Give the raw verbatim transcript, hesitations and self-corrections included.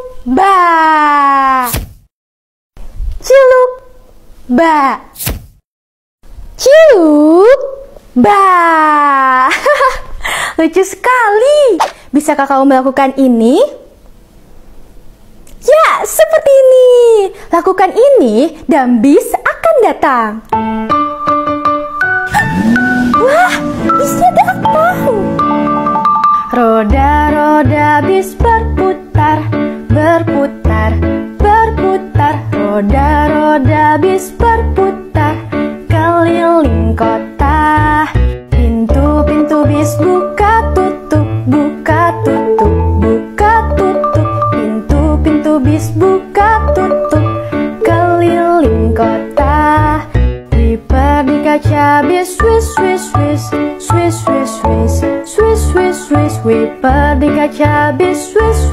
ba. Ciluk, ba. Ciluk, ba. Lucu sekali. Bisakah kamu melakukan ini? Ya, seperti ini. Lakukan ini dan bis akan datang. Wah, bisnya datang. Roda-roda bis berputar, berputar, berputar. Roda-roda bis berputar keliling kota. Pintu-pintu bis buka tutup, buka tutup, buka tutup. Pintu-pintu bis buka tutup keliling kota. Wiper di kaca bis, swish, swish, swish, swish, swish, swish, swish, swish, swish. Wiper di kaca bis, swish,